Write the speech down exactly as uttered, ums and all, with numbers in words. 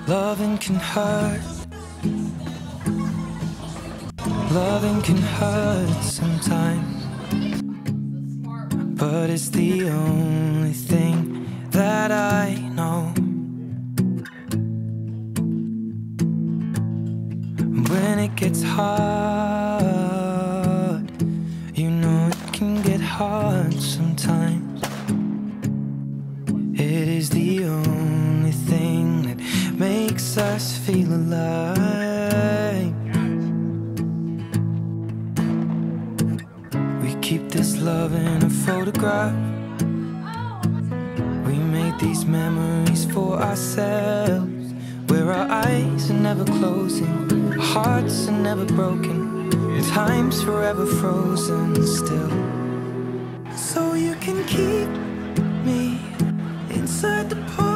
Loving can hurt. Loving can hurt sometimes, but it's the only thing that I know. When it gets hard, you know it can get hard sometimes. It is the only thing that makes us feel alive. We keep this love in a photograph. We made these memories for ourselves, where our eyes are never closing, hearts are never broken, and time's forever frozen still. So you can keep me inside the pool.